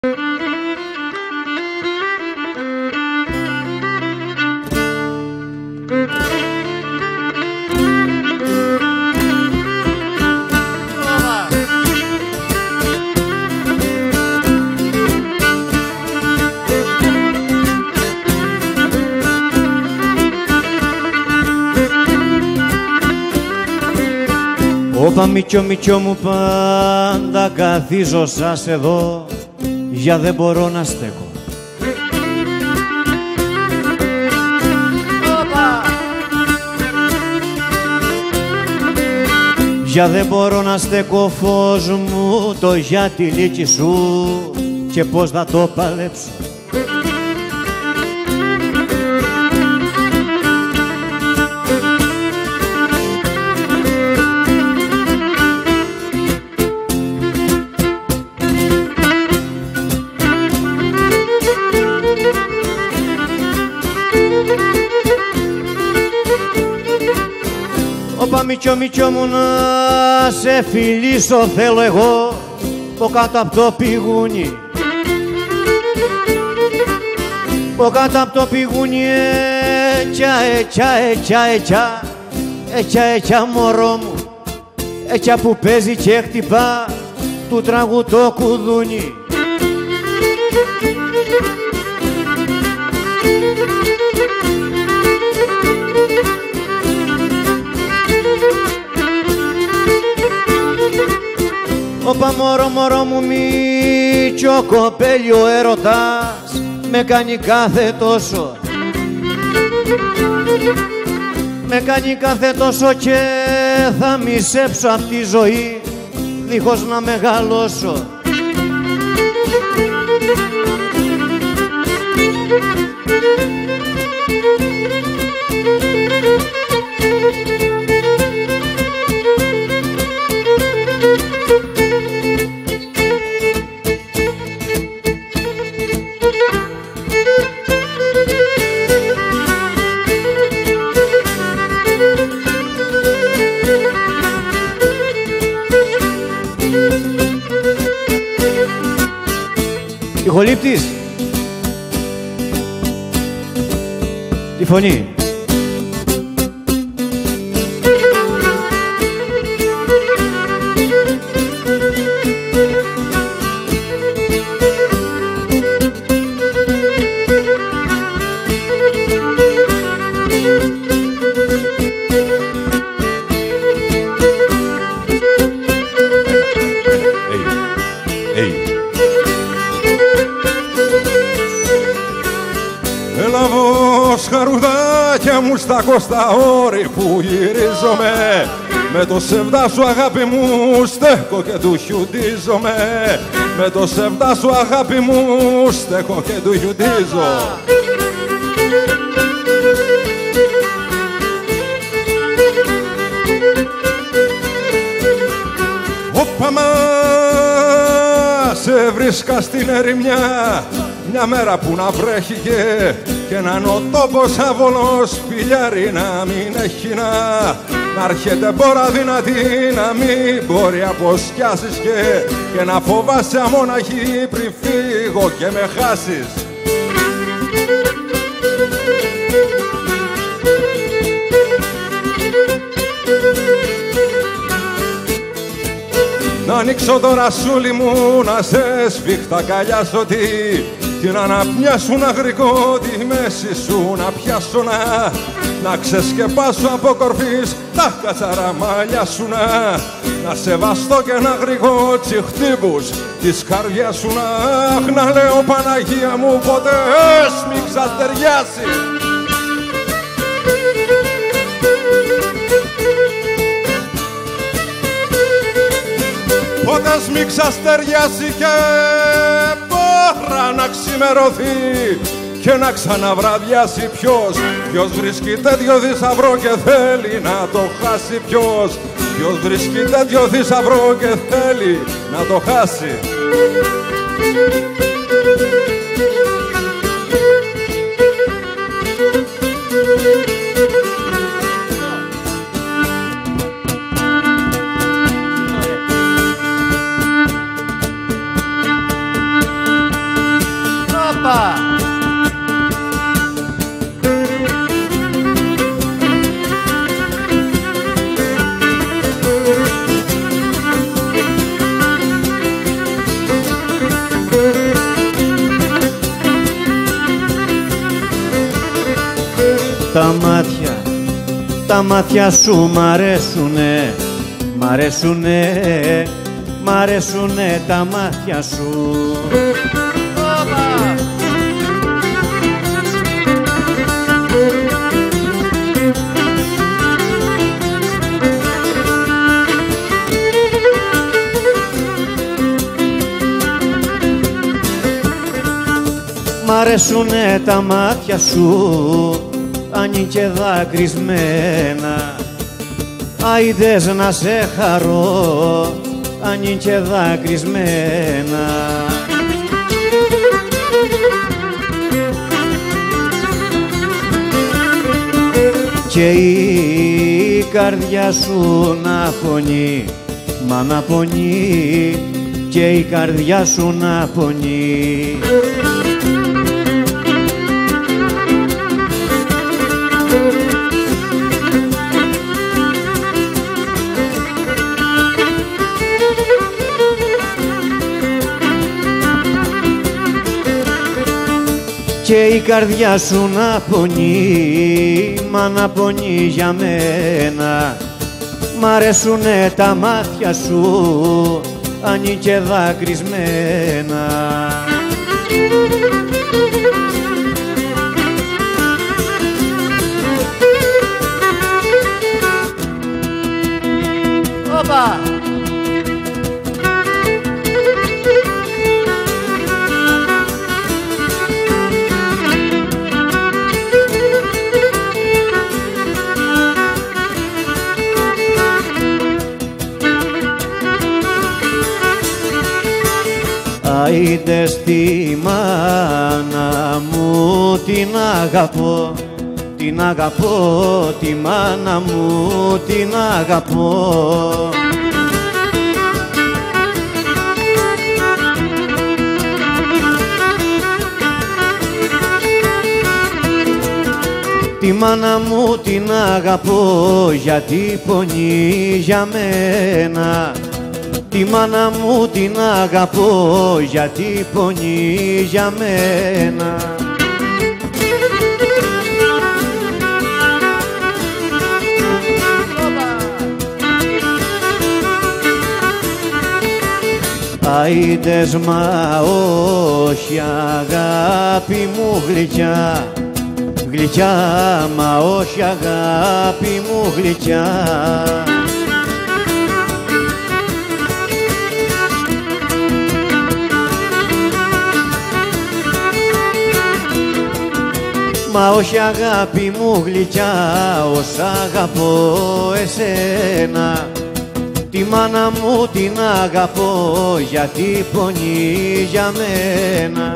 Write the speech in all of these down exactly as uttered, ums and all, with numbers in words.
Όπα μητσο μητσο μου πάντα καθίζω σας εδώ, για δεν μπορώ να στέκω. Όπα. Για δεν μπορώ να στέκω φως μου το για τη λύκη σου και πώς θα το παλέψω. Όπα μητσο μητσο μου να σε φιλήσω θέλω εγώ πω κάτω απ' το πηγούνι, πω κάτω απ' το πηγούνι έτια έτια έτια έτια έτια έτια μωρό μου, έτια που παίζει και χτυπά του τραγού το κουδούνι. Όπα μωρό μωρό μου μητσο κοπέλι ο έρωτας με κάνει κάθε τόσο, με κάνει κάθε τόσο και θα μισέψω απ' τη ζωή δίχως να μεγαλώσω. Ηχολήπτης, τη φωνή. Χαρουδάκια μου στα κόστα όρη που γυρίζομαι, με το σεβδά σου αγάπη μου στέκω και του χιουτίζομαι, με το σεβδά σου αγάπη μου στέκω και του χιουτίζω. Όπα μα σε βρίσκα στην ερημιά μια μέρα που να βρέχει και και να είναι ο τόπος αβολός πηλιάρι να μην έχει να να έρχεται μπόρα δυνατή να μην μπορεί αποσκιάσεις και και να φοβάσαι αμόναχη πριν φύγω και με χάσεις. Να ανοίξω το ρασούλι μου να σε σφίχτα καλιάσω τι την αναπνιά σου να γρικώ, τη μέση σου να πιάσω να να ξεσκεπάσω από κορφής τα κατσαραμάλια σου να να σεβαστώ και να γρικώ τσιχτύπους της καρδιάς σου να να λέω Παναγία μου ποτέ μη ξαστεριάσει. Ποτέ μη ξαστεριάσει και να ξημερωθεί και να ξαναβραδιάσει ποιος ποιος βρίσκει τέτοιο θησαυρό και θέλει να το χάσει ποιος ποιος βρίσκει τέτοιο θησαυρό και θέλει να το χάσει. Όπα! Τα μάτια, τα μάτια σου μ' αρέσουνε, μ' αρέσουνε, μ' αρέσουνε τα μάτια σου. Όπα! Μ' αρέσουνε τα μάτια σου, αν είναι και δάκρυσμένα, άιδες να σε χαρώ, αν είναι και δάκρυσμένα. Και η καρδιά σου να πονεί, μα να πονεί, και η καρδιά σου να πονεί. Και η καρδιά σου να πονεί, μα να πονεί για μένα. Μ' αρέσουνε τα μάτια σου, αν είναι και δάκρυσμένα. Όπα! Άιντε στη μάνα μου την αγαπώ, την αγαπώ, τη μάνα μου την αγαπώ. Τη μάνα μου την αγαπώ, γιατί πονεί για μένα. Τη μάνα μου την αγαπώ, γιατί πονεί για μένα. Άιντες μα όχι αγάπη μου γλυκιά, γλυκιά μα όχι αγάπη μου γλυκιά. Μα όχι αγάπη μου γλυκιά, ως αγαπώ εσένα. Τη μάνα μου την αγαπώ, γιατί πονεί για μένα.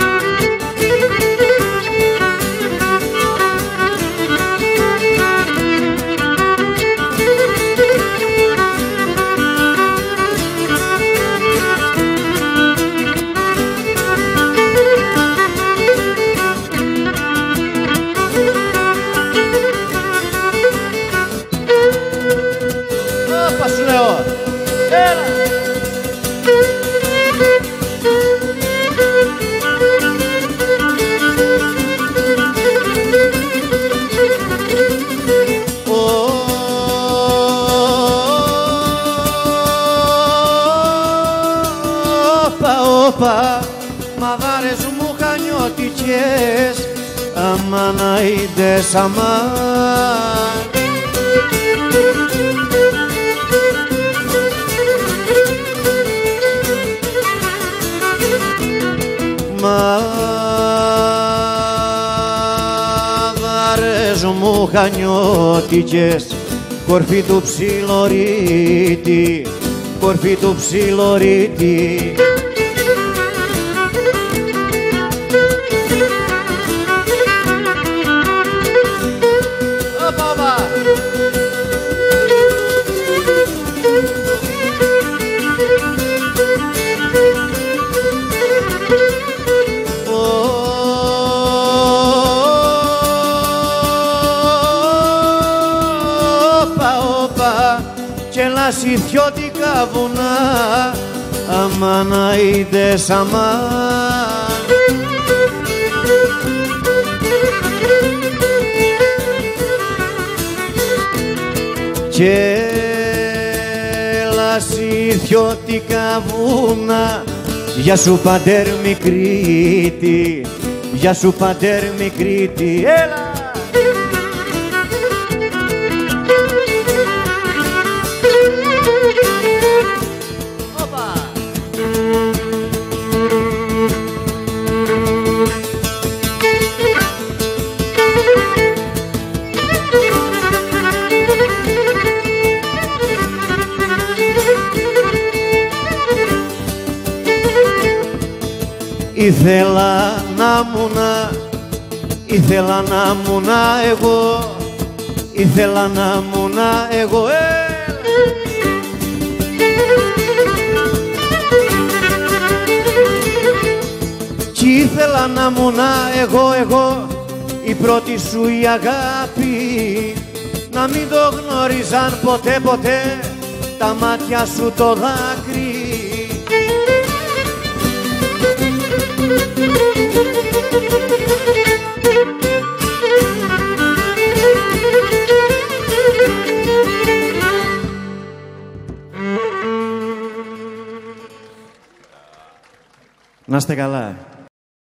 Όπα σου λέω, έλα! Όπα, όπα, μαδάρες μου χανιώτικες, αμάν αΐντες αμάν. Μαδάρες μου χανιώτικες, κορφή του ψιλορίτη, κορφή του ψιλορίτη. Όπα, όπα! Oh, λασιθιώτικα βουνά, αμάν αΐντες αμάν. Και λασιθιώτικα βουνά, γεια σου πατέρ Μικρήτη, γεια σου πατέρ Μικρήτη, έλα! Οπα! Ήθελα να μουνα, ήθελα να μουνα εγώ, ήθελα να μουνα εγώ, έλα! Κι ήθελα να μουνα εγώ, εγώ, η πρώτη σου η αγάπη, να μην το γνώριζαν ποτέ, ποτέ, τα μάτια σου το δάκρυ. Να είστε καλά.